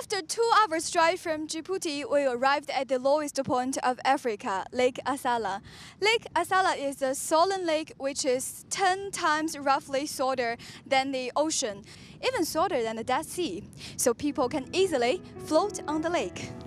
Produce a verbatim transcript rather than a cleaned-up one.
After two hours drive from Djibouti, we arrived at the lowest point of Africa, Lake Assal. Lake Assal is a salton lake which is ten times roughly salter than the ocean, even salter than the Dead Sea, so people can easily float on the lake.